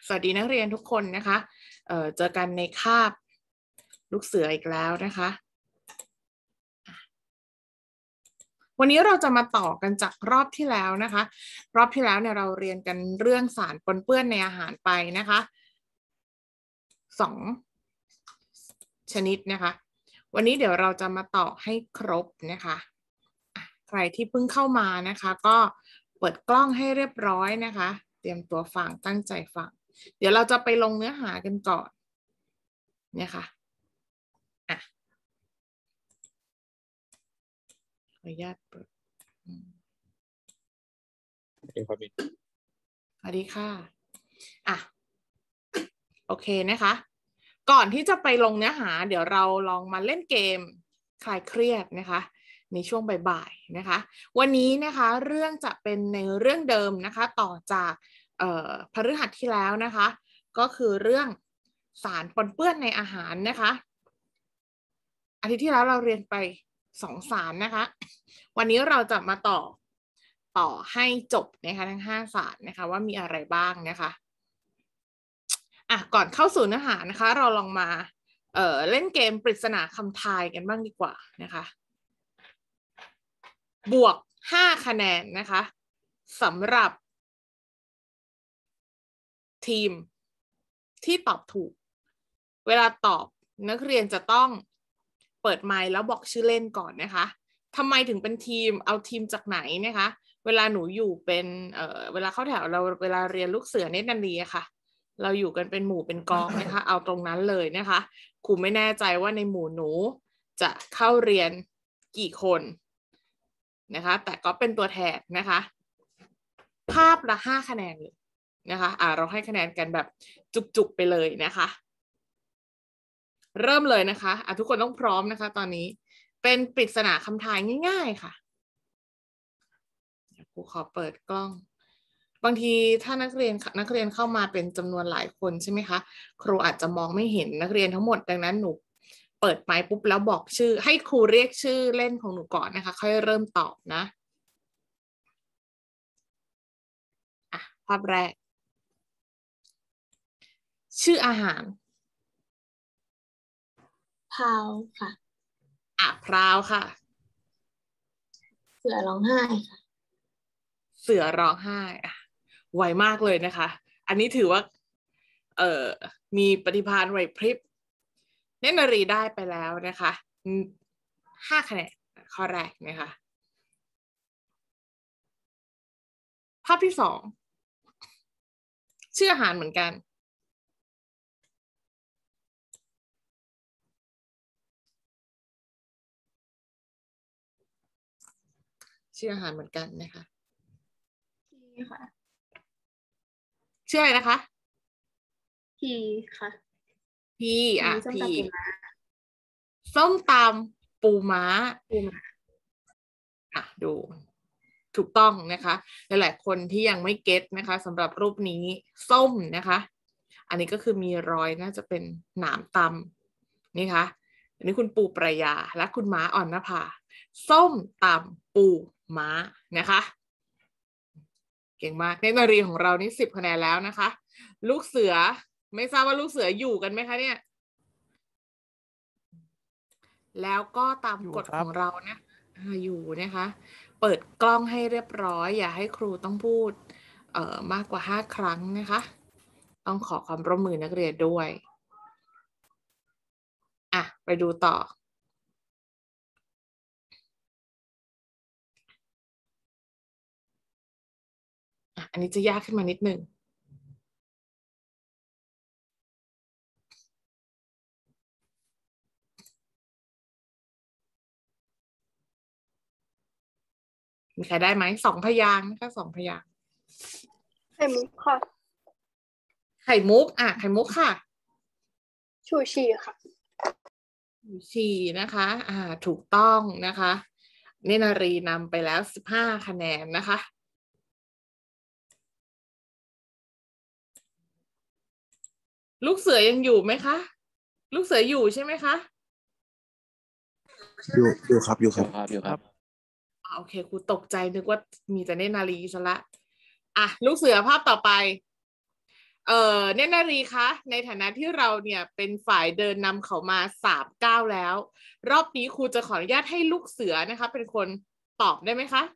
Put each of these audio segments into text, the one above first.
สวัสดีนักเรียนทุกคนนะคะเจอกันในคาบลูกเสืออีกแล้วนะคะวันนี้เราจะมาต่อกันจากรอบที่แล้วนะคะรอบที่แล้วเนี่ยเราเรียนกันเรื่องสารปนเปื้อนในอาหารไปนะคะ2ชนิดนะคะวันนี้เดี๋ยวเราจะมาต่อให้ครบนะคะใครที่เพิ่งเข้ามานะคะก็เปิดกล้องให้เรียบร้อยนะคะเตรียมตัวฟังตั้งใจฟังเดี๋ยวเราจะไปลงเนื้อหากันก่อนเนี่ยค่ะขออนุญาตเปิดสวัสดีค่ะโอเคนะคะก่อนที่จะไปลงเนื้อหาเดี๋ยวเราลองมาเล่นเกมคลายเครียดนะคะในช่วงบ่ายๆนะคะวันนี้นะคะเรื่องจะเป็นในเรื่องเดิมนะคะต่อจากพฤหัสที่แล้วนะคะก็คือเรื่องสารปนเปื้อนในอาหารนะคะอาทิตย์ที่แล้วเราเรียนไป2 สารนะคะวันนี้เราจะมาต่อให้จบนะคะทั้ง5 สารนะคะว่ามีอะไรบ้างนะคะก่อนเข้าสู่เนื้อหานะคะเราลองมาเล่นเกมปริศนาคำทายกันบ้างดีกว่านะคะบวก5 คะแนนนะคะสำหรับทีมที่ตอบถูกเวลาตอบนักเรียนจะต้องเปิดไมค์แล้วบอกชื่อเล่นก่อนนะคะทำไมถึงเป็นทีมเอาทีมจากไหนนะคะเวลาหนูอยู่เป็นเวลาเข้าแถวเราเวลาเรียนลูกเสือเนตรนารีค่ะเราอยู่กันเป็นหมู่เป็นกองนะคะเอาตรงนั้นเลยนะคะครูไม่แน่ใจว่าในหมู่หนูจะเข้าเรียนกี่คนนะคะแต่ก็เป็นตัวแทนนะคะภาพละ5 คะแนนเลยนะคะเราให้คะแนนกันแบบจุกๆไปเลยนะคะเริ่มเลยนะคะทุกคนต้องพร้อมนะคะตอนนี้เป็นปริศนาคำทายง่ายๆค่ะครูขอเปิดกล้องบางทีถ้านักเรียนเข้ามาเป็นจำนวนหลายคนใช่ไหมคะครูอาจจะมองไม่เห็นนักเรียนทั้งหมดดังนั้นหนูเปิดไมค์ปุ๊บแล้วบอกชื่อให้ครูเรียกชื่อเล่นของหนูก่อนนะคะค่อยเริ่มตอบนะภาพแรกชื่ออาหารพราวค่ะพราวค่ะเสือร้องไห้ค่ะเสือร้องไห้ไวมากเลยนะคะอันนี้ถือว่ามีปฏิภาณไหวพริบเนตรนารีได้ไปแล้วนะคะ5 คะแนนข้อแรกนะคะภาพที่2ชื่ออาหารเหมือนกันชื่ออาหารเหมือนกันนะคะพีค่ะชื่ออะไรนะคะพีค่ะพีพีส้มตำปูม้าดูถูกต้องนะคะหลายๆคนที่ยังไม่เก็ตนะคะสำหรับรูปนี้ส้มนะคะอันนี้ก็คือมีรอยน่าจะเป็นหนามตำนี่ค่ะอันนี้คุณปูประยาและคุณม้าอ่อนนภาส้มตำปูม้านะคะเก่งมากเนตรนารีของเรานี่10 คะแนนแล้วนะคะลูกเสือไม่ทราบว่าลูกเสืออยู่กันไหมคะเนี่ยแล้วก็ตามกฎของเรานะอยู่นะคะเปิดกล้องให้เรียบร้อยอย่าให้ครูต้องพูดมากกว่า5 ครั้งนะคะต้องขอความร่วมมือนักเรียนด้วยไปดูต่ออันนี้จะยากขึ้นมานิดนึงมีใครได้ไหม2 พยางค์นะคะ2 พยางค์ไข่มุกค่ะไข่มุกไข่มุกค่ะชูชีค่ะชูชีนะคะถูกต้องนะคะเนตรนารีนำไปแล้ว15 คะแนนนะคะลูกเสือยังอยู่ไหมคะลูกเสืออยู่ใช่ไหมคะอยู่ครับโอเคครูตกใจนึกว่ามีแต่เนตรนารีซะละลูกเสือภาพต่อไปเนตรนารีคะในฐานะที่เราเนี่ยเป็นฝ่ายเดินนำเขามา3-9แล้ว รอบนี้ครูจะขออนุญาตให้ลูกเสือนะคะเป็นคนตอบได้ไหมคะ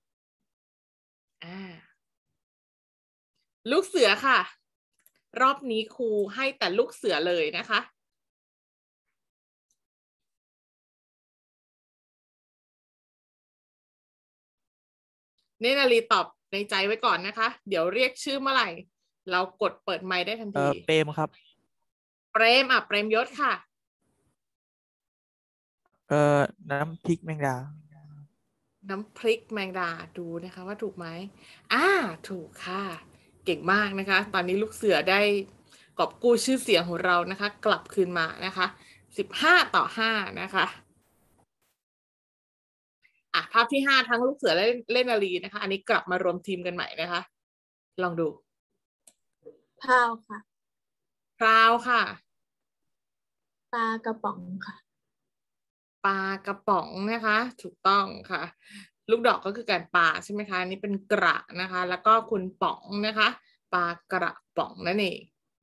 ลูกเสือค่ะรอบนี้ครูให้แต่ลูกเสือเลยนะคะเนตรนารีตอบในใจไว้ก่อนนะคะเดี๋ยวเรียกชื่อเมื่อไหร่เรากดเปิดไมค์ได้ทันทีเปรมครับเปรมเปรมยศค่ะน้ำพริกแมงดาน้ำพริกแมงดาดูนะคะว่าถูกไหมถูกค่ะเก่งมากนะคะตอนนี้ลูกเสือได้กอบกู้ชื่อเสียงของเรานะคะกลับคืนมานะคะ15-5นะคะภาพที่5ทั้งลูกเสือและเล่นนารีนะคะอันนี้กลับมารวมทีมกันใหม่นะคะลองดูพราวค่ะพราวค่ะปลากระป๋องค่ะปลากระป๋องนะคะถูกต้องค่ะลูกดอกก็คือการปลาใช่ไหมคะนี่เป็นกระนะคะแล้วก็คุณป๋องนะคะปลากระป๋องนั่นเอง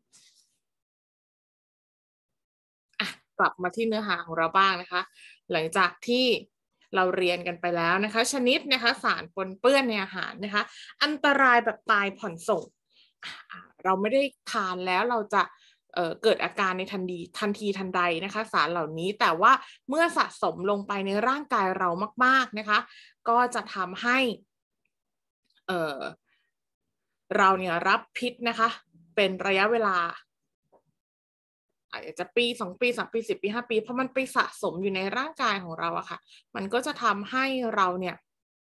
กลับมาที่เนื้อหาของเราบ้างนะคะหลังจากที่เราเรียนกันไปแล้วนะคะชนิดนะคะสารปนเปื้อนในอาหารนะคะอันตรายแบบตายผ่อนส่งเราไม่ได้ทานแล้วเราจะเกิดอาการในทันทีทันใดนะคะสารเหล่านี้แต่ว่าเมื่อสะสมลงไปในร่างกายเรามากๆนะคะก็จะทำให้เราเนี่ยรับพิษนะคะเป็นระยะเวลาอาจจะปี2ปี3ปี10ปี5ปีเพราะมันไปสะสมอยู่ในร่างกายของเราอะค่ะมันก็จะทำให้เราเนี่ย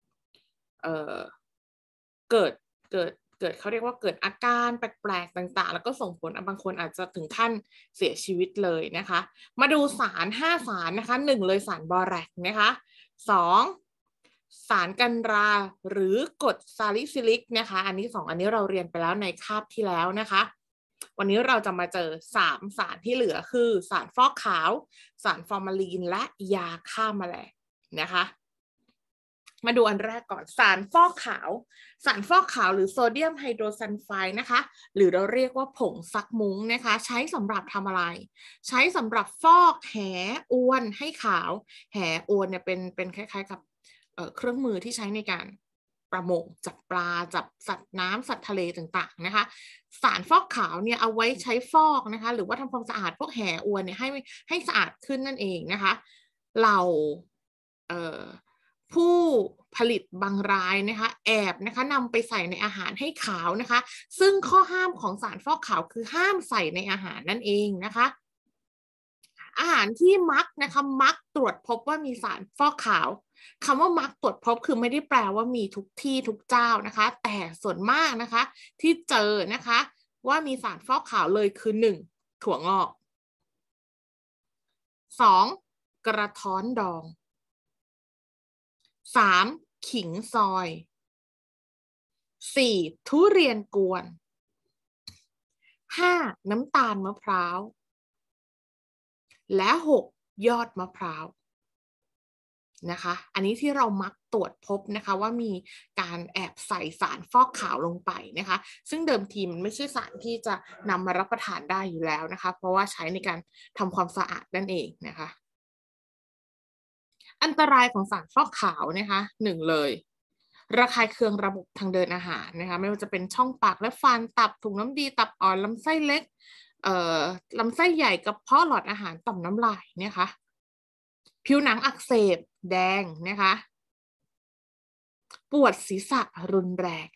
เกิดเขาเรียกว่าเกิดอาการแปลกๆต่างๆแล้วก็ส่งผลบางคนอาจจะถึงขั้นเสียชีวิตเลยนะคะมาดูสาร5สารนะคะ1เลยสารบอแรกนะคะ2สารกันราหรือกรดซาลิซิลิกนะคะอันนี้2อันนี้เราเรียนไปแล้วในคาบที่แล้วนะคะวันนี้เราจะมาเจอ3สารที่เหลือคือสารฟอกขาวสารฟอร์มาลีนและยาฆ่าแมลงนะคะมาดูอันแรกก่อนสารฟอกขาวหรือโซเดียมไฮโดรซัลไฟด์นะคะหรือเราเรียกว่าผงซักมุ้งนะคะใช้สำหรับทำอะไรใช้สำหรับฟอกแหอวนให้ขาวแหอวนเนี่ยเป็นคล้ายๆกับเครื่องมือที่ใช้ในการประมงจับปลาจับสัตว์น้ำสัตว์ทะเลต่างๆนะคะสารฟอกขาวเนี่ยเอาไว้ใช้ฟอกนะคะหรือว่าทำความสะอาดพวกแหอวนเนี่ยให้สะอาดขึ้นนั่นเองนะคะเราผู้ผลิตบางรายนะคะแอบนะคะนำไปใส่ในอาหารให้ขาวนะคะซึ่งข้อห้ามของสารฟอกขาวคือห้ามใส่ในอาหารนั่นเองนะคะอาหารที่มักตรวจพบว่ามีสารฟอกขาวคำว่ามักตรวจพบคือไม่ได้แปลว่ามีทุกที่ทุกเจ้านะคะแต่ส่วนมากนะคะที่เจอนะคะว่ามีสารฟอกขาวเลยคือ1ถั่วงอก2กระท้อนดอง3ขิงซอย4ทุเรียนกวน5น้ำตาลมะพร้าวและ6ยอดมะพร้าวนะคะอันนี้ที่เรามักตรวจพบนะคะว่ามีการแอบใส่สารฟอกขาวลงไปนะคะซึ่งเดิมทีมันไม่ใช่สารที่จะนำมารับประทานได้อยู่แล้วนะคะเพราะว่าใช้ในการทำความสะอาดนั่นเองนะคะอันตรายของสารฟอกขาวนะคะ1เลยระคายเคืองระบบทางเดินอาหารนะคะไม่ว่าจะเป็นช่องปากและฟันตับถุงน้ำดีตับอ่อนลำไส้เล็กลำไส้ใหญ่กระเพาะหลอดอาหารต่อมน้ำลายนะคะผิวหนังอักเสบแดงนะคะปวดศีรษะรุนแรง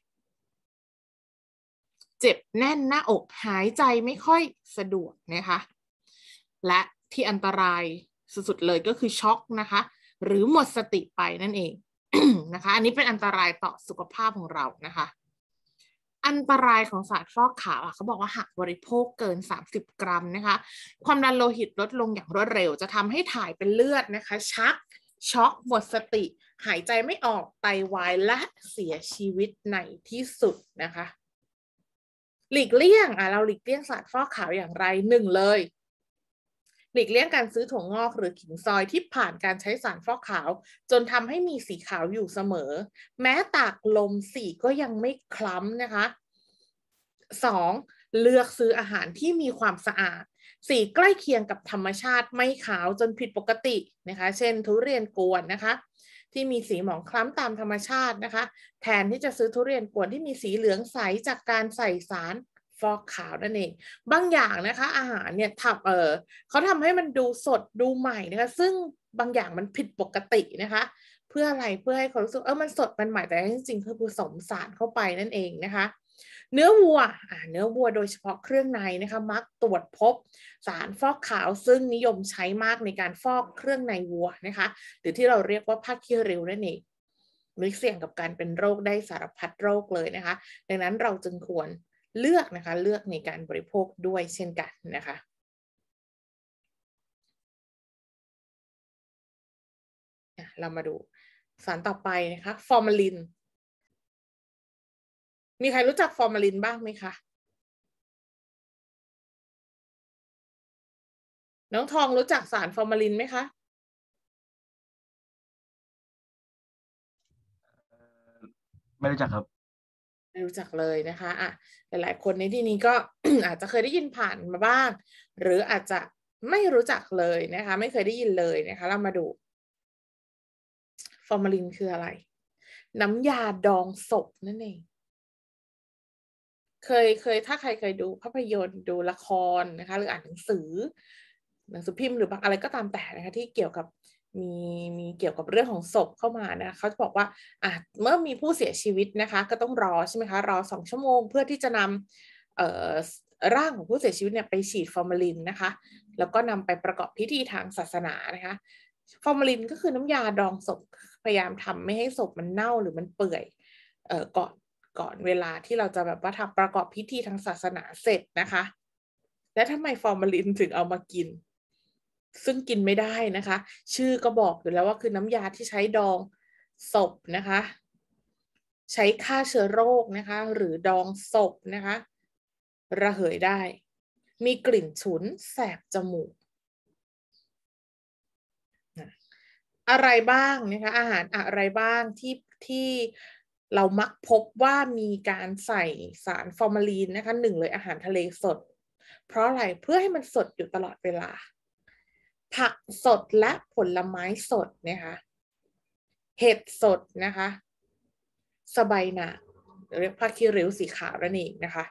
เจ็บแน่นหน้าอกหายใจไม่ค่อยสะดวกนะคะและที่อันตรายสุดๆเลยก็คือช็อกนะคะหรือหมดสติไปนั่นเอง นะคะอันนี้เป็นอันตรายต่อสุขภาพของเรานะคะอันตรายของสารฟอกขาวเขาบอกว่าหากบริโภคเกิน30กรัมนะคะความดันโลหิตลดลงอย่างรวดเร็วจะทำให้ถ่ายเป็นเลือดนะคะชักช็อกหมดสติหายใจไม่ออกไตวายและเสียชีวิตในที่สุดนะคะหลีกเลี่ยงเราหลีกเลี่ยงสารฟอกขาวอย่างไร1เลยหลีกเลี่ยงการซื้อถั่วงอกหรือขิงซอยที่ผ่านการใช้สารฟอกขาวจนทำให้มีสีขาวอยู่เสมอแม้ตากลมสีก็ยังไม่คล้ำนะคะ2 เลือกซื้ออาหารที่มีความสะอาดสีใกล้เคียงกับธรรมชาติไม่ขาวจนผิดปกตินะคะเช่นทุเรียนกวนนะคะที่มีสีหมองคล้ำตามธรรมชาตินะคะแทนที่จะซื้อทุเรียนกวนที่มีสีเหลืองใสจากการใส่สารฟอกขาวนั่นเองบางอย่างนะคะอาหารเนี่ยเขาทำให้มันดูสดดูใหม่นะคะซึ่งบางอย่างมันผิดปกตินะคะเพื่ออะไรเพื่อให้เขารู้สึกมันสดมันใหม่แต่จริงๆคือผสมสารเข้าไปนั่นเองนะคะเนื้อวัวโดยเฉพาะเครื่องในนะคะมักตรวจพบสารฟอกขาวซึ่งนิยมใช้มากในการฟอกเครื่องในวัวนะคะหรือที่เราเรียกว่าผ้าขี้ริ้วนั่นเองมีเสี่ยงกับการเป็นโรคได้สารพัดโรคเลยนะคะดังนั้นเราจึงควรเลือกในการบริโภคด้วยเช่นกันนะคะเรามาดูสารต่อไปนะคะฟอร์มาลินมีใครรู้จักฟอร์มาลินบ้างไหมคะน้องทองรู้จักสารฟอร์มาลินไหมคะไม่รู้จักครับไม่รู้จักเลยนะคะหลายๆคนในที่นี้ก็ อาจจะเคยได้ยินผ่านมาบ้างหรืออาจจะไม่รู้จักเลยนะคะไม่เคยได้ยินเลยนะคะเรามาดูฟอร์มาลินคืออะไรน้ำยาดองศพนั่นเองเคยถ้าใครเคยดูภาพยนตร์ดูละครนะคะหรืออ่านหนังสือพิมพ์หรือบางอะไรก็ตามแต่นะคะที่เกี่ยวกับมีเกี่ยวกับเรื่องของศพเข้ามานะเขาจะบอกว่าเมื่อมีผู้เสียชีวิตนะคะก็ต้องรอใช่ไหมคะรอ2 ชั่วโมงเพื่อที่จะนำร่างของผู้เสียชีวิตเนี่ยไปฉีดฟอร์มาลินนะคะแล้วก็นำไปประกอบพิธีทางศาสนานะคะฟอร์มาลินก็คือน้ำยาดองศพพยายามทำไม่ให้ศพมันเน่าหรือมันเปื่อยก่อนเวลาที่เราจะแบบว่าทำประกอบพิธีทางศาสนาเสร็จนะคะและทำไมฟอร์มาลินถึงเอามากินซึ่งกินไม่ได้นะคะชื่อก็บอกอยู่แล้วว่าคือน้ำยาที่ใช้ดองศพนะคะใช้ฆ่าเชื้อโรคนะคะหรือดองศพนะคะระเหยได้มีกลิ่นฉุนแสบจมูกอะไรบ้างนะคะอาหารอะไรบ้างที่เรามักพบว่ามีการใส่สารฟอร์มาลีนนะคะ1เลยอาหารทะเลสดเพราะอะไรเพื่อให้มันสดอยู่ตลอดเวลาผักสดและผลไม้สดนะคะเห็ดสดนะคะสะใบหนาเรียกผ้าขี้ริ้วสีขาวนั่นเองนะคะ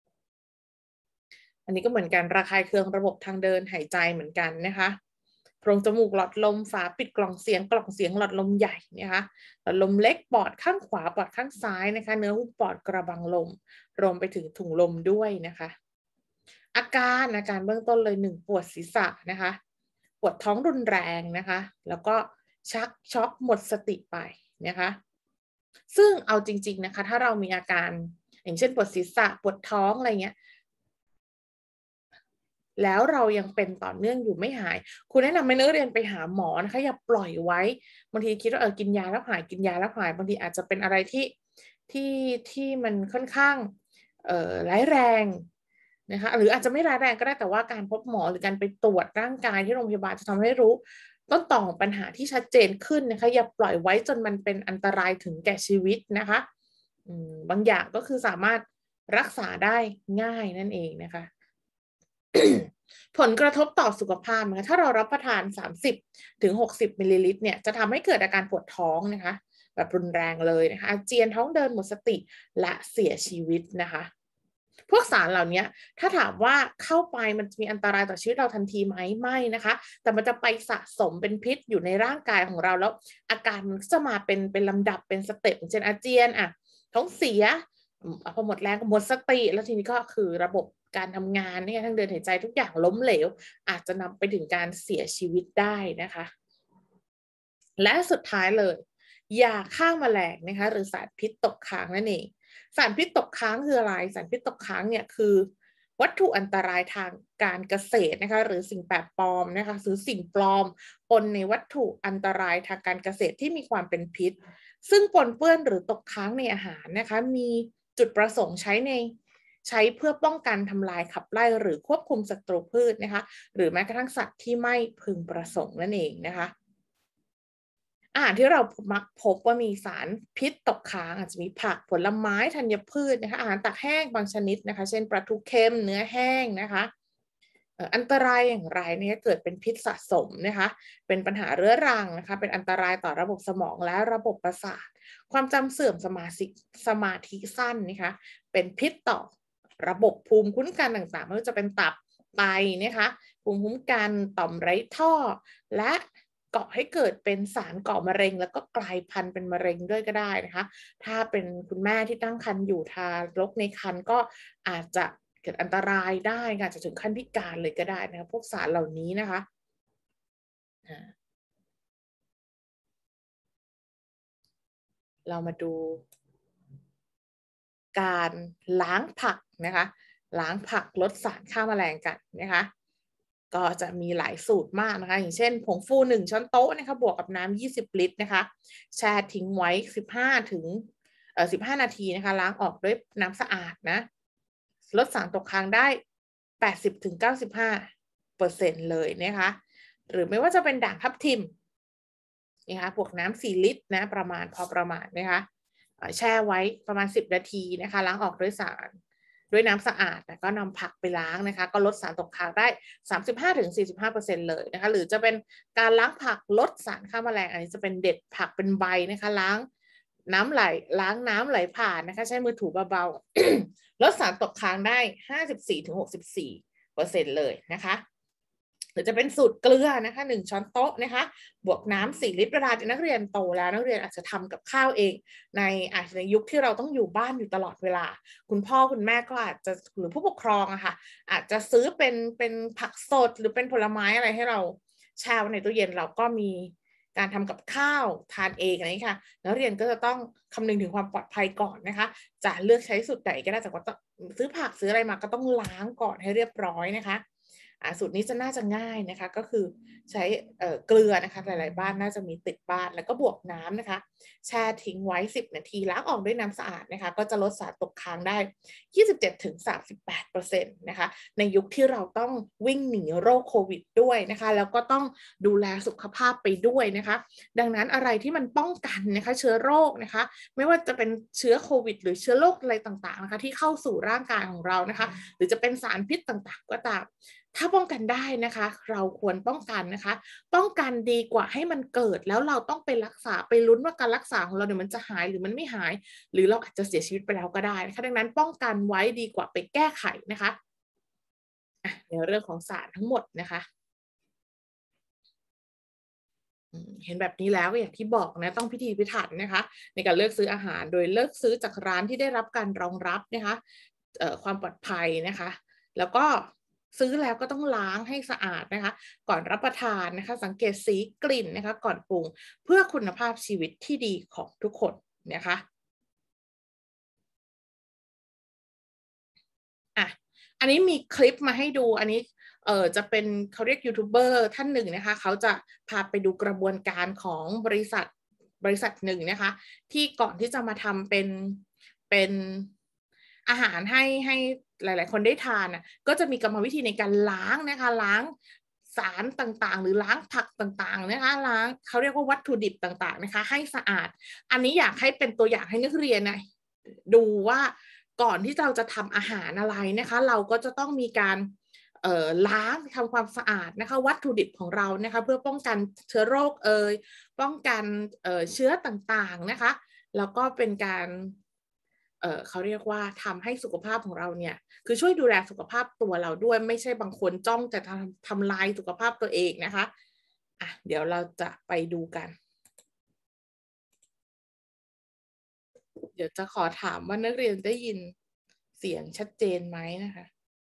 อันนี้ก็เหมือนกันระคายเคืองระบบทางเดินหายใจเหมือนกันนะคะโพรงจมูกหลอดลมฝาปิดกล่องเสียงหลอดลมใหญ่นะคะหลอดลมเล็กปอดข้างขวาปอดข้างซ้ายนะคะเนื้อหุ้มปอดกระบังลมรวมไปถึงถุงลมด้วยนะคะอาการเบื้องต้นเลย1ปวดศีรษะนะคะปวดท้องรุนแรงนะคะแล้วก็ชักช็อกหมดสติไปนะคะซึ่งเอาจริงๆนะคะถ้าเรามีอาการอย่างเช่นปวดศีรษะปวดท้องอะไรเงี้ยแล้วเรายังเป็นต่อเนื่องอยู่ไม่หายคุณแนะนำให้นักเรียนไปหาหมอนะคะอย่าปล่อยไว้บางทีคิดว่ากินยาแล้วหายบางทีอาจจะเป็นอะไรที่มันค่อนข้างร้ายแรงนะคะหรืออาจจะไม่ร้ายแรงก็ได้แต่ว่าการพบหมอหรือการไปตรวจร่างกายที่โรงพยาบาลจะทำให้รู้ต้นตอของปัญหาที่ชัดเจนขึ้นนะคะอย่าปล่อยไว้จนมันเป็นอันตรายถึงแก่ชีวิตนะคะบางอย่างก็คือสามารถรักษาได้ง่ายนั่นเองนะคะ ผลกระทบต่อสุขภาพนะคะถ้าเรารับประทาน30-60 มิลลิลิตรเนี่ยจะทำให้เกิดอาการปวดท้องนะคะแบบรุนแรงเลยนะคะอาเจียนท้องเดินหมดสติและเสียชีวิตนะคะพวกสารเหล่านี้ถ้าถามว่าเข้าไปมันจะมีอันตรายต่อชีวิตเราทันทีไหมไม่นะคะแต่มันจะไปสะสมเป็นพิษอยู่ในร่างกายของเราแล้วอาการมันจะมาเป็นลำดับเป็นสเต็ปเช่นอาเจียนท้องเสียพอหมดแรงก็หมดสติแล้วทีนี้ก็คือระบบการทำงานเนี่ยทั้งเดินหายใจทุกอย่างล้มเหลวอาจจะนำไปถึงการเสียชีวิตได้นะคะและสุดท้ายเลยยาฆ่าแมลงนะคะหรือสารพิษตกค้างนั่นเองสารพิษตกค้างคืออะไรสารพิษตกค้างเนี่ยคือวัตถุอันตรายทางการเกษตรนะคะหรือสิ่งแปลกปลอมนะคะหรือสิ่งปลอมปนในวัตถุอันตรายทางการเกษตรที่มีความเป็นพิษซึ่งปนเปื้อนหรือตกค้างในอาหารนะคะมีจุดประสงค์ใช้เพื่อป้องกันทำลายขับไล่หรือควบคุมศัตรูพืชนะคะหรือแม้กระทั่งสัตว์ที่ไม่พึงประสงค์นั่นเองนะคะอาหารที่เรามักพบว่ามีสารพิษตกค้างอาจจะมีผักผลไม้ธัญพืชนะคะอาหารตากแห้งบางชนิดนะคะเช่นปลาทูเค็มเนื้อแห้งนะคะอันตรายอย่างไรเนี่ยเกิดเป็นพิษสะสมนะคะเป็นปัญหาเรื้อรังนะคะเป็นอันตรายต่อระบบสมองและระบบประสาทความจำเสื่อมสมาธิสั้นนะคะเป็นพิษต่อระบบภูมิคุ้มกันต่างๆไม่ว่าจะเป็นตับไตนะคะภูมิคุ้มกันต่อมไร้ท่อและก่อให้เกิดเป็นสารก่อมะเร็งแล้วก็กลายพันธุ์เป็นมะเร็งด้วยก็ได้นะคะถ้าเป็นคุณแม่ที่ตั้งครรภ์อยู่ทารกในครรภ์ก็อาจจะเกิดอันตรายได้อาจจะถึงขั้นพิการเลยก็ได้นะคะพวกสารเหล่านี้นะคะเรามาดูการล้างผักนะคะล้างผักลดสารฆ่าแมลงกันนะคะก็จะมีหลายสูตรมากนะคะอย่างเช่นผงฟู1ช้อนโต๊ะนะคะบวกกับน้ำ20 ลิตรนะคะแช่ทิ้งไว้15 นาทีนะคะล้างออกด้วยน้ำสะอาดนะลดสารตกค้างได้ 80-95% เลยนะคะหรือไม่ว่าจะเป็นด่างทับทิมนะคะบวกน้ำ4 ลิตรนะพอประมาณนะคะแช่ไว้ประมาณ10 นาทีนะคะล้างออกด้วยน้ำสะอาดแล้วก็นำผักไปล้างนะคะก็ลดสารตกค้างได้ 35-45% เลยนะคะหรือจะเป็นการล้างผักลดสารฆ่าแมลงอันนี้จะเป็นเด็ดผักเป็นใบนะคะล้างน้ำไหลผ่านนะคะใช้มือถูเบาๆ ลดสารตกค้างได้ 54-64% เลยนะคะหรือจะเป็นสูตรเกลือนะคะ1 ช้อนโต๊ะนะคะบวกน้ำ4 ลิตรเวลาที่นักเรียนโตแล้วนักเรียนอาจจะทำกับข้าวเองอาจจะในยุคที่เราต้องอยู่บ้านอยู่ตลอดเวลาคุณพ่อคุณแม่ก็อาจจะหรือผู้ปกครองอะค่ะอาจจะซื้อเป็นผักสดหรือเป็นผลไม้อะไรให้เราแช่ไว้ในตู้เย็นเราก็มีการทำกับข้าวทานเองอะไรนี้ค่ะนักเรียนก็จะต้องคำนึงถึงความปลอดภัยก่อนนะคะจะเลือกใช้สูตรไหนก็ได้แต่ว่าซื้อผักซื้ออะไรมาก็ต้องล้างก่อนให้เรียบร้อยนะคะสูตรนี้จะน่าจะง่ายนะคะก็คือใช้เกลือนะคะหลายๆบ้านน่าจะมีติดบ้านแล้วก็บวกน้ำนะคะแช่ทิ้งไว้10 นาทีล้างออกด้วยน้ำสะอาดนะคะก็จะลดสารตกค้างได้ 27-38% นะคะในยุคที่เราต้องวิ่งหนีโรคโควิดด้วยนะคะแล้วก็ต้องดูแลสุขภาพไปด้วยนะคะดังนั้นอะไรที่มันป้องกันนะคะเชื้อโรคนะคะไม่ว่าจะเป็นเชื้อโควิดหรือเชื้อโรคอะไรต่างๆนะคะที่เข้าสู่ร่างกายของเรานะคะหรือจะเป็นสารพิษต่างๆก็ตามถ้าป้องกันได้นะคะเราควรป้องกันนะคะป้องกันดีกว่าให้มันเกิดแล้วเราต้องไปรักษาไปลุ้นว่าการรักษาของเราเนี่ยมันจะหายหรือมันไม่หายหรือเราอาจจะเสียชีวิตไปแล้วก็ได้นะคะดังนั้นป้องกันไว้ดีกว่าไปแก้ไขนะคะในเรื่องของสารทั้งหมดนะคะเห็นแบบนี้แล้วก็อย่างที่บอกนะต้องพิถีพิถันนะคะในการเลือกซื้ออาหารโดยเลือกซื้อจากร้านที่ได้รับการรองรับนะคะความปลอดภัยนะคะแล้วก็ซื้อแล้วก็ต้องล้างให้สะอาดนะคะก่อนรับประทานนะคะสังเกตสีกลิ่นนะคะก่อนปรุงเพื่อคุณภาพชีวิตที่ดีของทุกคนนะคะอันนี้มีคลิปมาให้ดูอันนี้จะเป็นเขาเรียกยูทูบเบอร์ท่านหนึ่งนะคะเขาจะพาไปดูกระบวนการของบริษัทหนึ่งนะคะที่ก่อนที่จะมาทำเป็นอาหารให้หลายๆคนได้ทานก็จะมีกรรมวิธีในการล้างนะคะล้างสารต่างๆหรือล้างผักต่างๆนะคะล้างเขาเรียกว่าวัตถุดิบต่างๆนะคะให้สะอาดอันนี้อยากให้เป็นตัวอย่างให้นักเรียนนะดูว่าก่อนที่เราจะทำอาหารอะไรนะคะเราก็จะต้องมีการล้างทำความสะอาดนะคะวัตถุดิบของเรานะคะเพื่อป้องกันเชื้อโรคป้องกันเชื้อต่างๆนะคะแล้วก็เป็นการเขาเรียกว่าทำให้สุขภาพของเราเนี่ยคือช่วยดูแลสุขภาพตัวเราด้วยไม่ใช่บางคนจ้องจะทำลายสุขภาพตัวเองนะคะเดี๋ยวเราจะไปดูกันเดี๋ยวจะขอถามว่านักเรียนได้ยินเสียงชัดเจนไหมนะคะ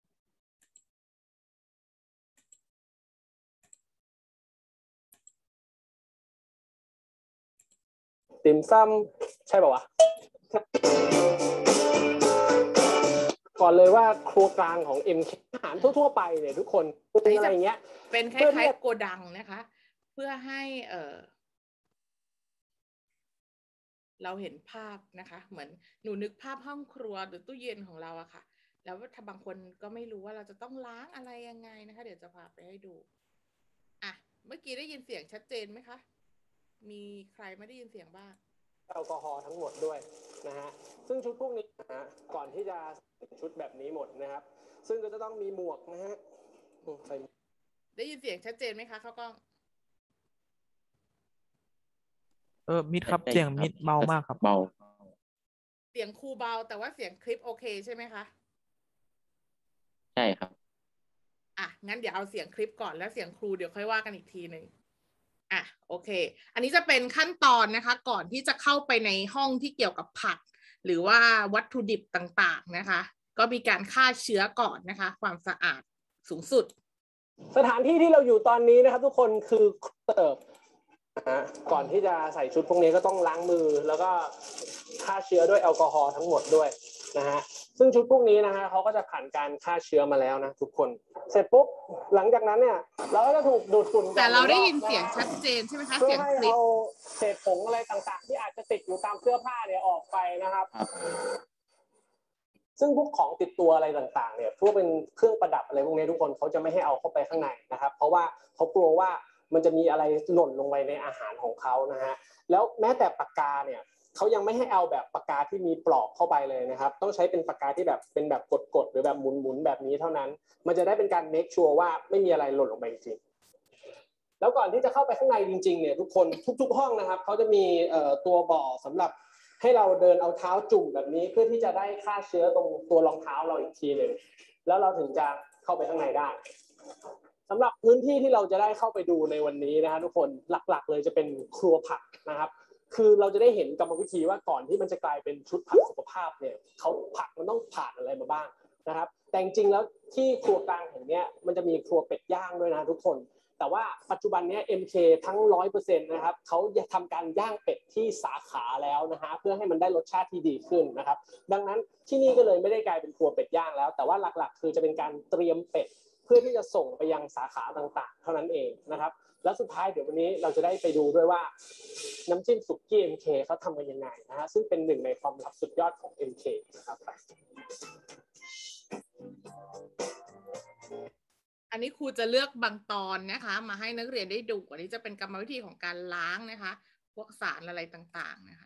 ติ่มซำใช่ป่าววะก่อนเลยว่าครัวกลางของ MK อาหารทั่วๆไปเนี่ยทุกคนอะไรเงี้ยเป็นคล้ายๆโกดังนะคะเพื่อให้เราเห็นภาพนะคะเหมือนหนูนึกภาพห้องครัวหรือตู้เย็นของเราอะค่ะแล้วถ้าบางคนก็ไม่รู้ว่าเราจะต้องล้างอะไรยังไงนะคะเดี๋ยวจะพาไปให้ดูเมื่อกี้ได้ยินเสียงชัดเจนไหมคะมีใครไม่ได้ยินเสียงบ้างแอลกอฮอล์ทั้งหมดด้วยนะฮะซึ่งชุดพวกนี้นะฮะก่อนที่จะชุดแบบนี้หมดนะครับซึ่งก็จะต้องมีหมวกนะฮะได้ยินเสียงชัดเจนไหมคะข้าวกล้องมิดครับเสียงมิดเบามากครับเบาเสียงครูเบาแต่ว่าเสียงคลิปโอเคใช่ไหมคะใช่ครับงั้นเดี๋ยวเอาเสียงคลิปก่อนแล้วเสียงครูเดี๋ยวค่อยว่ากันอีกทีหนึ่งโอเคอันนี้จะเป็นขั้นตอนนะคะก่อนที่จะเข้าไปในห้องที่เกี่ยวกับผักหรือว่าวัตถุดิบต่างๆนะคะก็มีการฆ่าเชื้อก่อนนะคะความสะอาดสูงสุดสถานที่ที่เราอยู่ตอนนี้นะครับทุกคนคือเสิร์ฟก่อนที่จะใส่ชุดพวกนี้ก็ต้องล้างมือแล้วก็ฆ่าเชื้อด้วยแอลกอฮอล์ทั้งหมดด้วยนะฮะซึ่งชุดพวกนี้นะฮะเขาก็จะผ่านการฆ่าเชื้อมาแล้วนะทุกคนเสร็จปุ๊บหลังจากนั้นเนี่ยเราก็จะถูกดูดฝุ่นแต่เราได้ยินเสียงชัดเจนใช่ไหมคะเสียงคลิปเอาเศษผงอะไรต่างๆที่อาจจะติดอยู่ตามเสื้อผ้าเนี่ยออกไปนะครับซึ่งพวกของติดตัวอะไรต่างๆเนี่ยพวกเป็นเครื่องประดับอะไรพวกนี้ทุกคนเขาจะไม่ให้เอาเข้าไปข้างในนะครับเพราะว่าเขากลัวว่ามันจะมีอะไรหล่นลงไปในอาหารของเขานะฮะแล้วแม้แต่ปากกาเนี่ยเขายังไม่ให้เอาแบบปากกาที่มีปลอกเข้าไปเลยนะครับต้องใช้เป็นปากกาที่แบบเป็นแบบกดๆหรือแบบหมุนๆแบบนี้เท่านั้นมันจะได้เป็นการเมคชัวร์ว่าไม่มีอะไรหล่นลงไปจริงแล้วก่อนที่จะเข้าไปข้างในจริงๆเนี่ยทุกคนทุกๆห้องนะครับเขาจะมีตัวบ่อสำหรับให้เราเดินเอาเท้าจุ่มแบบนี้เพื่อที่จะได้ฆ่าเชื้อตรงตัวรองเท้าเราอีกทีหนึ่งแล้วเราถึงจะเข้าไปข้างในได้สำหรับพื้นที่ที่เราจะได้เข้าไปดูในวันนี้นะฮะทุกคนหลักๆเลยจะเป็นครัวผักนะครับคือเราจะได้เห็นกรรมวิธีว่าก่อนที่มันจะกลายเป็นชุดผักสุขภาพเนี่ยเขาผักมันต้องผ่านอะไรมาบ้างนะครับแต่จริงๆแล้วที่ครัวกลางแห่งนี้มันจะมีครัวเป็ดย่างด้วยนะทุกคนแต่ว่าปัจจุบันนี้ MK ทั้ง 100% นะครับเขาจะทำการย่างเป็ดที่สาขาแล้วนะฮะเพื่อให้มันได้รสชาติที่ดีขึ้นนะครับดังนั้นที่นี่ก็เลยไม่ได้กลายเป็นครัวเป็ดย่างแล้วแต่ว่าหลักๆคือจะเป็นการเตรียมเป็ดเพื่อที่จะส่งไปยังสาขาต่างๆเท่านั้นเองนะครับแล้วสุดท้ายเดี๋ยววันนี้เราจะได้ไปดูด้วยว่าน้ำจิ้มสุกี้ MK เขาทำกันยังไงนะฮะซึ่งเป็นหนึ่งในความลับสุดยอดของ MK นะครับอันนี้ครูจะเลือกบางตอนนะคะมาให้นักเรียนได้ดูอันนี้จะเป็นกรรมวิธีของการล้างนะคะพวกสารอะไรต่างๆนะคะ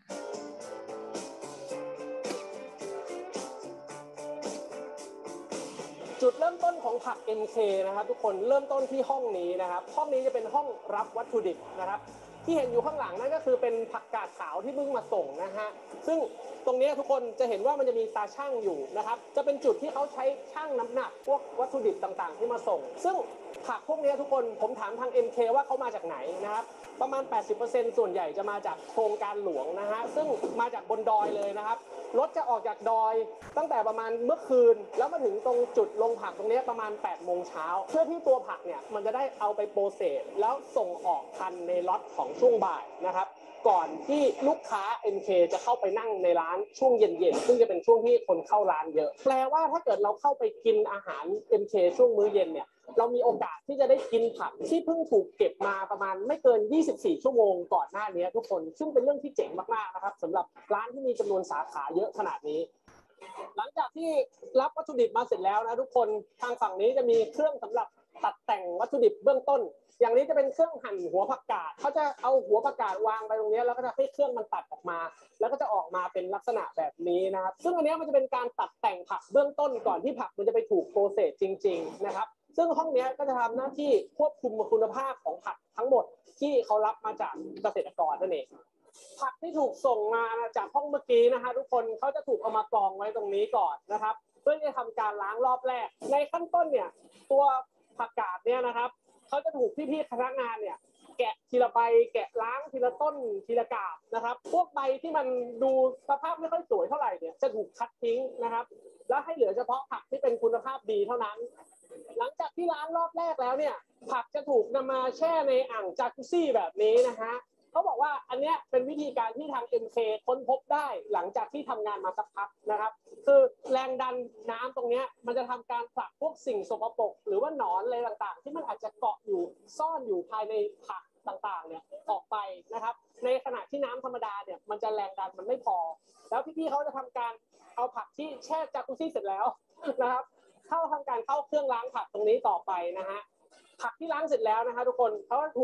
จุดเริ่มต้นของผัก MK นะครับทุกคนเริ่มต้นที่ห้องนี้นะครับห้องนี้จะเป็นห้องรับวัตถุดิบนะครับที่เห็นอยู่ข้างหลังนั่นก็คือเป็นผักกาดขาวที่เพิ่งมาส่งนะฮะซึ่งตรงนี้ทุกคนจะเห็นว่ามันจะมีตาช่างอยู่นะครับจะเป็นจุดที่เขาใช้ชั่งน้ำหนักพวกวัตถุดิบต่างๆที่มาส่งซึ่งผักพวกนี้ทุกคนผมถามทาง MK ว่าเขามาจากไหนนะครับประมาณ 80% ส่วนใหญ่จะมาจากโครงการหลวงนะฮะซึ่งมาจากบนดอยเลยนะครับรถจะออกจากดอยตั้งแต่ประมาณเมื่อคืนแล้วมาถึงตรงจุดลงผักตรงนี้ประมาณ 8 โมงเช้าเพื่อที่ตัวผักเนี่ยมันจะได้เอาไปโปรเซสแล้วส่งออกทันในล็อตของช่วงบ่ายนะครับก่อนที่ลูกค้า MK จะเข้าไปนั่งในร้านช่วงเย็นๆซึ่งจะเป็นช่วงที่คนเข้าร้านเยอะแปลว่าถ้าเกิดเราเข้าไปกินอาหาร MK ช่วงมื้อเย็นเนี่ยเรามีโอกาสที่จะได้กินผักที่เพิ่งถูกเก็บมาประมาณไม่เกิน24ชั่วโมงก่อนหน้านี้ทุกคนซึ่งเป็นเรื่องที่เจ๋งมากๆนะครับสำหรับร้านที่มีจำนวนสาขาเยอะขนาดนี้หลังจากที่รับวัตถุดิบมาเสร็จแล้วนะทุกคนทางฝั่งนี้จะมีเครื่องสำหรับตัดแต่งวัตถุดิบเบื้องต้นอย่างนี้จะเป็นเครื่องหั่นหัวผักกาดเขาจะเอาหัวผักกาดวางไปตรงนี้แล้วก็จะให้เครื่องมันตัดออกมาแล้วก็จะออกมาเป็นลักษณะแบบนี้นะครับซึ่งอันนี้มันจะเป็นการตัดแต่งผักเบื้องต้นก่อนที่ผักมันจะไปถูกโปรเซสจริงๆนะครับซึ่งห้องนี้ก็จะทำหน้าที่ควบคุมคุณภาพของผักทั้งหมดที่เขารับมาจากเกษตรกรนั่นเองผักที่ถูกส่งมาจากห้องเมื่อกี้นะคะทุกคนเขาจะถูกเอามากองไว้ตรงนี้ก่อนนะครับเพื่อจะทำการล้างรอบแรกในขั้นต้นเนี่ยตัวผักกาดเนี่ยนะครับเขาจะถูกพี่ๆพนักงานเนี่ยแกะทีละใบแกะล้างทีละต้นทีละกาบนะครับพวกใบที่มันดูสภาพไม่ค่อยสวยเท่าไหร่เนี่ยจะถูกคัดทิ้งนะครับแล้วให้เหลือเฉพาะผักที่เป็นคุณภาพดีเท่านั้นหลังจากที่ล้างรอบแรกแล้วเนี่ยผักจะถูกนำมาแช่ในอ่างจากุซซี่แบบนี้นะฮะเขาบอกว่าอันนี้เป็นวิธีการที่ทาง MK ค้นพบได้หลังจากที่ทำงานมาสักพักนะครับคือแรงดันน้ำตรงนี้มันจะทำการผลักพวกสิ่งสกปรกหรือว่าหนอนอะไรต่างๆที่มันอาจจะเกาะอยู่ซ่อนอยู่ภายในผักต่างๆเนี่ยออกไปนะครับในขณะที่น้ำธรรมดาเนี่ยมันจะแรงดันมันไม่พอแล้วพี่ๆเขาจะทำการเอาผักที่แช่จากุซซี่เสร็จแล้วนะครับทำการเข้าเครื่องล้างผักตรงนี้ต่อไปนะฮะผักที่ล้างเสร็จแล้วนะคะทุกคนเขาถูก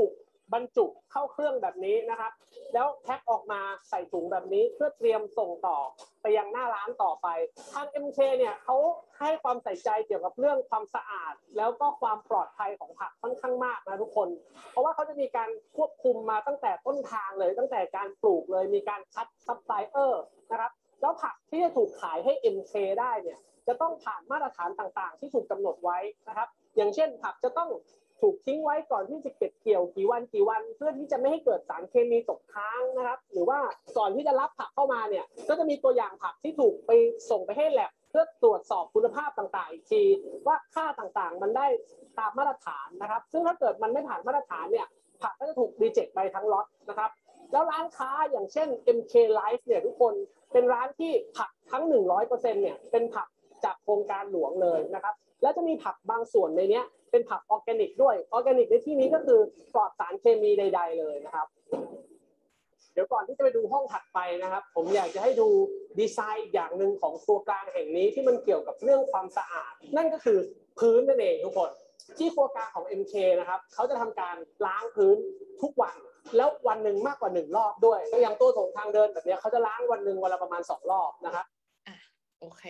บรรจุเข้าเครื่องแบบนี้นะครับแล้วแพ็คออกมาใส่ถุงแบบนี้เพื่อเตรียมส่งต่อไปยังหน้าร้านต่อไปทาง MK เนี่ยเขาให้ความใส่ใจเกี่ยวกับเรื่องความสะอาดแล้วก็ความปลอดภัยของผักค่อนข้างมากนะทุกคนเพราะว่าเขาจะมีการควบคุมมาตั้งแต่ต้นทางเลยตั้งแต่การปลูกเลยมีการคัดซัพพลายเออร์นะครับแล้วผักที่จะถูกขายให้ MK ได้เนี่ยจะต้องผ่านมาตรฐานต่างๆที่ถูกกำหนดไว้นะครับอย่างเช่นผักจะต้องถูกทิ้งไว้ก่อนที่จะเก็บเกี่ยวกี่วันเพื่อที่จะไม่ให้เกิดสารเคมีตกค้างนะครับหรือว่าก่อนที่จะรับผักเข้ามาเนี่ยก็จะมีตัวอย่างผักที่ถูกไปส่งไปให้แลบเพื่อตรวจสอบคุณภาพต่างๆอีกทีว่าค่าต่างๆมันได้ตามมาตรฐานนะครับซึ่งถ้าเกิดมันไม่ผ่านมาตรฐานเนี่ยผักก็จะถูกรีเจ็คไปทั้งล็อตนะครับแล้วร้านค้าอย่างเช่น MK Life เนี่ยทุกคนเป็นร้านที่ผักทั้ง 100% เนี่ยเป็นผักจากโครงการหลวงเลยนะครับและจะมีผักบางส่วนในนี้เป็นผักออร์แกนิกด้วยออร์แกนิกในที่นี้ก็คือปลอดสารเคมีใดๆเลยนะครับเดี๋ยวก่อนที่จะไปดูห้องถัดไปนะครับผมอยากจะให้ดูดีไซน์อีกอย่างหนึ่งของครัวกลางแห่งนี้ที่มันเกี่ยวกับเรื่องความสะอาดนั่นก็คือพื้นนั่นเองทุกคนที่ครัวกลางของ MK นะครับเขาจะทำการล้างพื้นทุกวันแล้ววันหนึ่งมากกว่า1รอบด้วยอย่างตัวถงทางเดินแบบนี้เขาจะล้างวันหนึ่งวันละประมาณ2รอบนะครับโอเค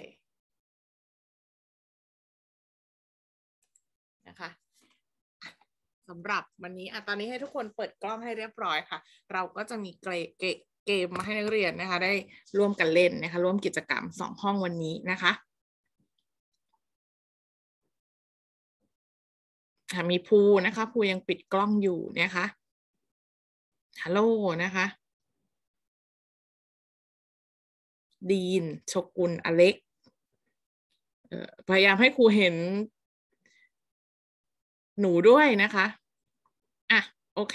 นะคะสำหรับวันนี้ตอนนี้ให้ทุกคนเปิดกล้องให้เรียบร้อยค่ะเราก็จะมีเกมมาให้นักเรียนนะคะได้ร่วมกันเล่นนะคะร่วมกิจกรรม2ห้องวันนี้นะคะมีภูนะคะภูยังปิดกล้องอยู่นะคะฮัลโหลนะคะดีนโชกุนอเล็กพยายามให้ครูเห็นหนูด้วยนะคะโอเค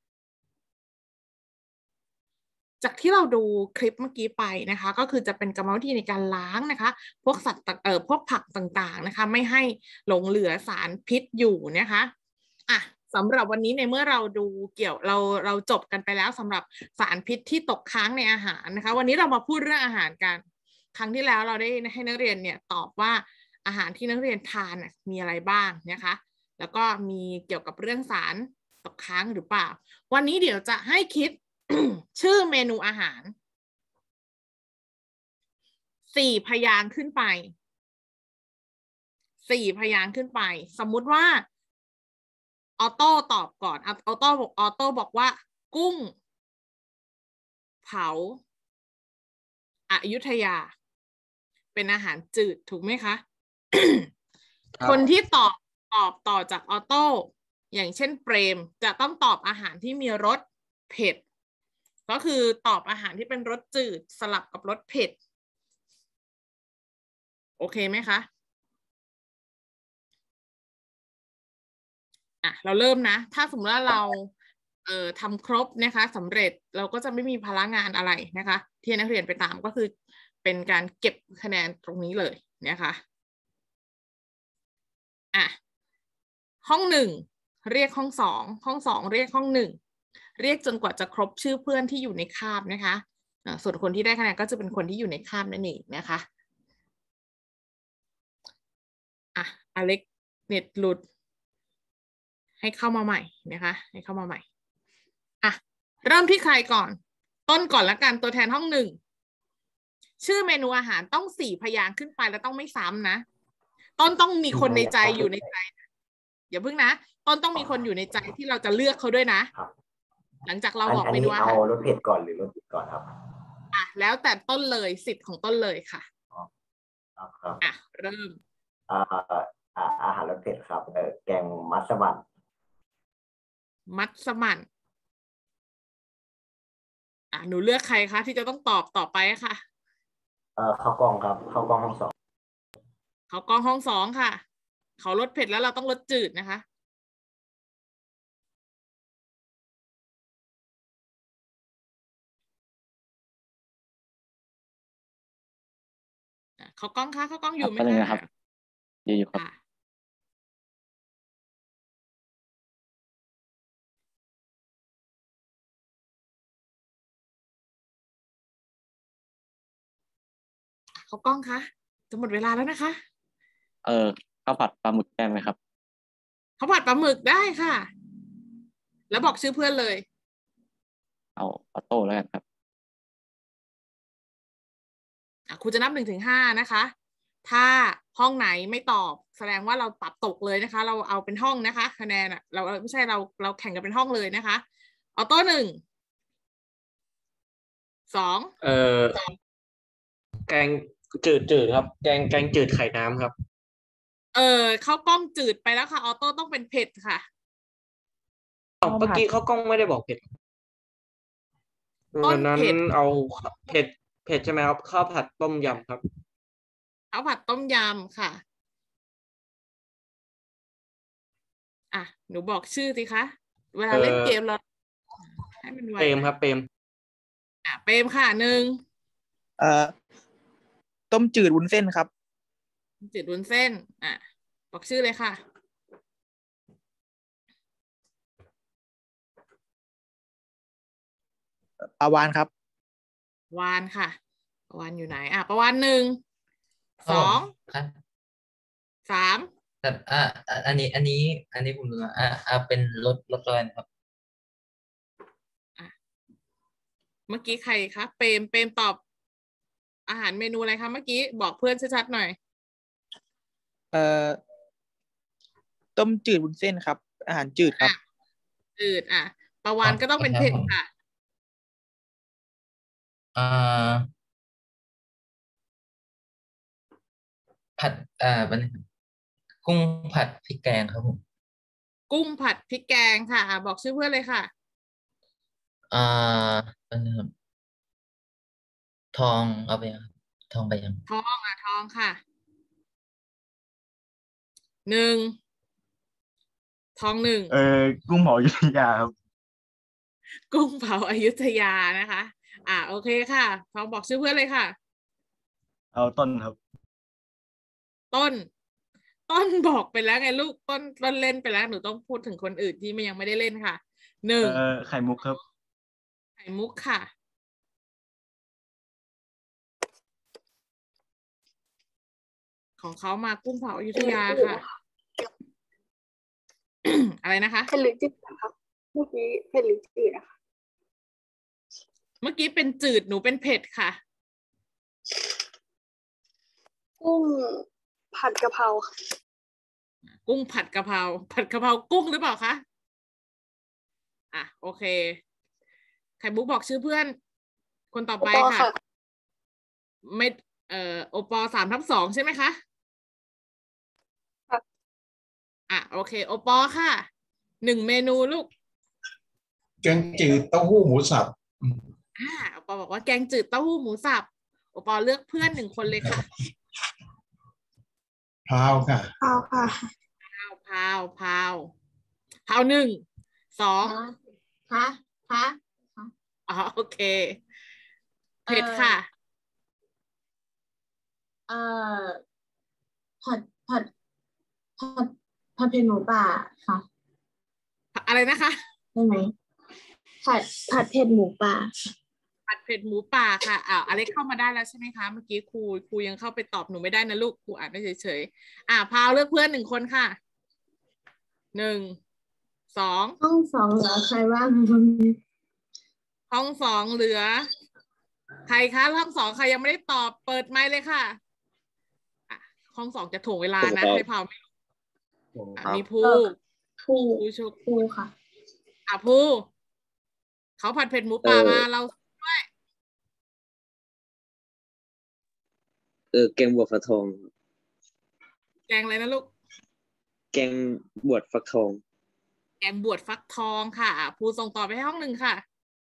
จากที่เราดูคลิปเมื่อกี้ไปนะคะก็คือจะเป็นกรรมวิธีในการล้างนะคะพวกสัตว์พวกผักต่างๆนะคะไม่ให้หลงเหลือสารพิษอยู่นะคะสำหรับวันนี้ในเมื่อเราดูเราจบกันไปแล้วสำหรับสารพิษที่ตกค้างในอาหารนะคะวันนี้เรามาพูดเรื่องอาหารกันครั้งที่แล้วเราได้ให้นักเรียนเนี่ยตอบว่าอาหารที่นักเรียนทานมีอะไรบ้างนะคะแล้วก็มีเกี่ยวกับเรื่องสารตกค้างหรือเปล่าวันนี้เดี๋ยวจะให้คิด ชื่อเมนูอาหาร4 พยางค์ขึ้นไป4 พยางค์ขึ้นไปสมมุติว่าออโต้ตอบก่อนออโต้บอกว่ากุ้งเผาอยุธยาเป็นอาหารจืดถูกไหมคะ คนที่ตอบต่อจากออโต้อย่างเช่นเปรมจะต้องตอบอาหารที่มีรสเผ็ดก็คือตอบอาหารที่เป็นรสจืดสลับกับรสเผ็ดโอเคไหมคะเราเริ่มนะถ้าสมมติว่าเราทำครบนะคะสำเร็จเราก็จะไม่มีภาระงานอะไรนะคะที่นักเรียนไปตามก็คือเป็นการเก็บคะแนนตรงนี้เลยนะคะห้อง1เรียกห้อง2ห้อง2เรียกห้อง1เรียกจนกว่าจะครบชื่อเพื่อนที่อยู่ในคาบนะคะส่วนคนที่ได้คะแนนก็จะเป็นคนที่อยู่ในคาบนั่นเองนะคะอเล็กเน็ตหลุดให้เข้ามาใหม่นะคะให้เข้ามาใหม่เริ่มที่ใครก่อนต้นก่อนละกันตัวแทนห้อง1ชื่อเมนูอาหารต้อง4 พยางค์ขึ้นไปแล้วต้องไม่ซ้ำนะต้นต้องมีคนในใจอยู่ในใจอย่าเพิ่งนะต้นต้องมีคนอยู่ในใจที่เราจะเลือกเขาด้วยนะหลังจากเราบอกเมนูอาหารเอารสเผ็ดก่อนหรือรสติดก่อนครับแล้วแต่ต้นเลยสิทธิ์ของต้นเลยค่ะเริ่มอาหารรสเผ็ดครับแกงมัสมั่นหนูเลือกใครคะที่จะต้องตอบต่อไปค่ะข้าวกล้องครับข้าวกล้องห้อง2 ข้าวกล้องห้อง2ค่ะเขารสเผ็ดแล้วเราต้องรสจืดนะคะข้าวกล้องคะข้าวกล้องอยู่ไหมคะอยู่ครับข้าวกล้องคะจะหมดเวลาแล้วนะคะข้าวผัดปลาหมึกได้ไหมครับข้าวผัดปลาหมึกได้ค่ะแล้วบอกชื่อเพื่อนเลยเอาออโต้แล้วกันครับครูจะนับ1 ถึง 5นะคะ ถ้าห้องไหนไม่ตอบแสดงว่าเราปรับตกเลยนะคะ เราเอาเป็นห้องนะคะคะแนนอะเราไม่ใช่เราแข่งกันเป็นห้องเลยนะคะออโต้1 2 แกงจืดครับแกงจืดไข่น้ำครับข้าวกล้องจืดไปแล้วค่ะออโต้ต้องเป็นเผ็ดค่ะเมื่อกี้ข้าวกล้องไม่ได้บอกเผ็ดต้นวันนั้นเผ็ดเอาเผ็ดใช่ไหมครับข้าวผัดต้มยำครับข้าวผัดต้มยำค่ะหนูบอกชื่อสิคะเวลาเล่นเกมเราให้มันไวเปรมครับเปรมเปรมค่ะต้มจืดวุ้นเส้นครับจืดวุ้นเส้นบอกชื่อเลยค่ะปลาวานครับวานค่ะประวานอยู่ไหนประวาน1 2 ครับ 3 ครับอันนี้ผมรู้แล้วเป็นรถลอยนะครับเมื่อกี้ใครคะเปรมตอบอาหารเมนูอะไรคะเมื่อกี้บอกเพื่อนชัดๆหน่อยต้มจืดวุ้นเส้นครับ อาหารจืดครับจืดประวานก็ต้องเป็นเผ็ดค่ะผัดเป็นกุ้งผัดพริกแกงครับผมกุ้งผัดพริกแกงค่ะบอกชื่อเพื่อนเลยค่ะเป็นทองเอาไปยังทองไปยังทองค่ะ1ทอง1 กุ้งเผาอยุธยาครับกุ้งเผาอยุธยานะคะโอเคค่ะทองบอกชื่อเพื่อนเลยค่ะเอาต้นครับต้นบอกไปแล้วไงลูกต้นเล่นไปแล้วหนูต้องพูดถึงคนอื่นที่ยังไม่ได้เล่นค่ะ1 ไข่มุกครับไข่มุกค่ะของเขามากุ้งเผาอยุธยาค่ะ อะไรนะคะเผ็ดหรือจืดนะครับเมื่อกี้เผ็ดหรือจืดอะค่ะเมื่อกี้เป็นจืดหนูเป็นเผ็ดค่ะกุ้งผัดกะเพราค่ะกุ้งผัดกะเพรากุ้งหรือเปล่าคะโอเคไข่มุกบอกชื่อเพื่อนคนต่อไปค่ะไม่โอปอ3/2ใช่ไหมคะโอเคโอปอค่ะ1 เมนูลูกแกงจืดเต้าหู้หมูสับโอปอบอกว่าแกงจืดเต้าหู้หมูสับโอปอเลือกเพื่อน1 คนเลยค่ะพราวค่ะพาวค่ะพาว1 2โอเคเผ็ดค่ะผัดเผ็ดหมูป่าค่ะอะไรนะคะได้ไหมผัดเผ็ดหมูป่าผัดเผ็ดหมูป่าค่ะอเล็กเข้ามาได้แล้วใช่ไหมคะเมื่อกี้ครูยังเข้าไปตอบหนูไม่ได้นะลูกครูอ่านได้เฉยๆพาวเลือกเพื่อน1 คนค่ะ1 2 ห้อง 2เหลือใครบ้างห้อง 2เหลือใครคะห้อง 2ใครยังไม่ได้ตอบเปิดไมค์เลยค่ะห้อง 2จะถ่วงเวลานะให้พาวไม่รู้มีภูค่ะภูเขาผัดเผ็ดหมูป่ามาเราด้วยแกงบวชฟักทองแกงอะไรนะลูกแกงบวชฟักทองแกงบวชฟักทองค่ะภูส่งต่อไปให้ห้อง 1ค่ะ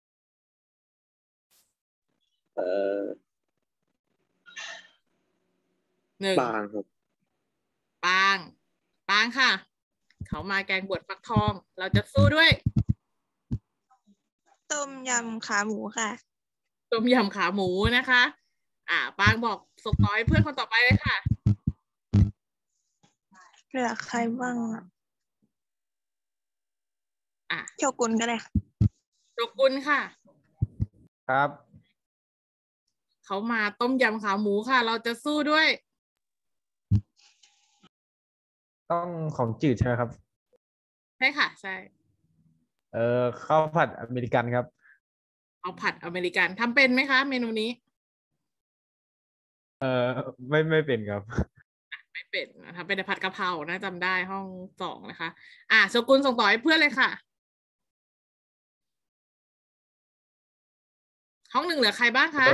ปางครับปางค่ะเขามาแกงบวชฟักทองเราจะสู้ด้วยต้มยำขาหมูค่ะต้มยำขาหมูนะคะปางบอกส่งต่อให้เพื่อนคนต่อไปเลยค่ะเหลือใครบ้างโชกุนก็ได้โชกุนค่ะครับเขามาต้มยำขาหมูค่ะเราจะสู้ด้วยต้องของจืดใช่ไหมครับใช่ค่ะใช่ข้าวผัดอเมริกันครับเอาผัดอเมริกันทำเป็นไหมคะเมนูนี้ไม่เป็นครับไม่เป็นนะคะเป็นแต่ผัดกะเพรานะจำได้ห้อง2นะคะโชกุนส่งต่อให้เพื่อนเลยค่ะห้อง1เหลือใครบ้างคะ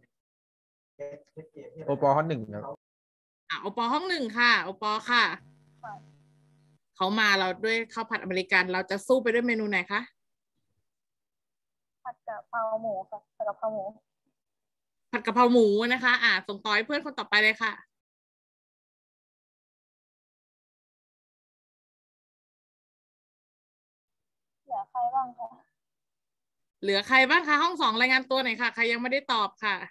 โอปอห้อง1ครับโอปอห้อง1ค่ะโอปอค่ะเขามาเราด้วยข้าวผัดอเมริกันเราจะสู้ไปด้วยเมนูไหนคะผัดกะเพราหมูค่ะผัดกะเพราหมูนะคะส่งต่อให้เพื่อนคนต่อไปเลยค่ะเหลือใครบ้างคะห้อง2รายงานตัวหน่อยค่ะใครยังไม่ได้ตอบค่ะ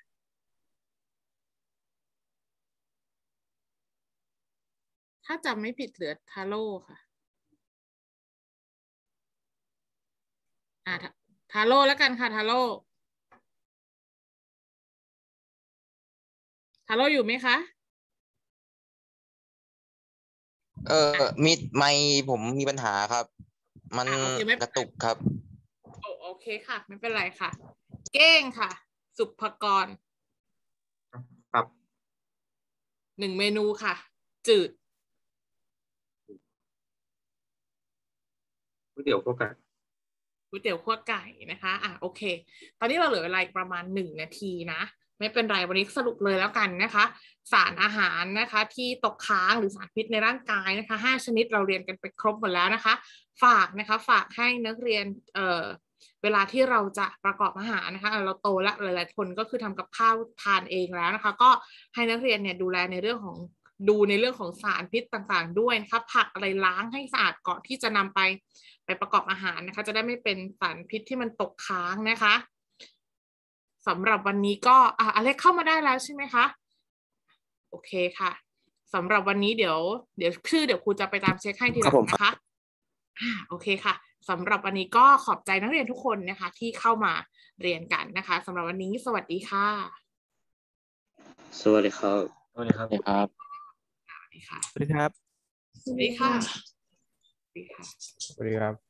ถ้าจำไม่ผิดเหลือทาโร่ค่ะทาโร่แล้วกันค่ะทาโร่อยู่ไหมคะไมค์ผมมีปัญหาครับมันกระตุกครับโอเคค่ะไม่เป็นไรค่ะเก้งค่ะสุภกรครับ 1เมนูค่ะจืดก๋วยเตี๋ยวคั่วไก่นะคะโอเคตอนนี้เราเหลือเวลาอีกประมาณ1นาทีนะไม่เป็นไรวันนี้สรุปเลยแล้วกันนะคะสารอาหารนะคะที่ตกค้างหรือสารพิษในร่างกายนะคะ5ชนิดเราเรียนกันไปครบหมดแล้วนะคะฝากให้นักเรียนเวลาที่เราจะประกอบอาหารนะคะเราโตแล้วหลายๆคนก็คือทำกับข้าวทานเองแล้วนะคะก็ให้นักเรียนเนี่ยดูในเรื่องของสารพิษต่างๆด้วยนะคะผักอะไรล้างให้สะอาดก่อนที่จะนำไปประกอบอาหารนะคะจะได้ไม่เป็นสารพิษที่มันตกค้างนะคะสำหรับวันนี้ก็อเล็กเข้ามาได้แล้วใช่ไหมคะโอเคค่ะสำหรับวันนี้เดี๋ยวครูจะไปตามเช็คให้ทีหลังนะคะโอเคค่ะสำหรับวันนี้ก็ขอบใจนักเรียนทุกคนนะคะที่เข้ามาเรียนกันนะคะสำหรับวันนี้สวัสดีค่ะสวัสดีครับสวัสดีครับสวัสดีครับสวัสดีครับสวัสดีค่ะสวัสดีครับ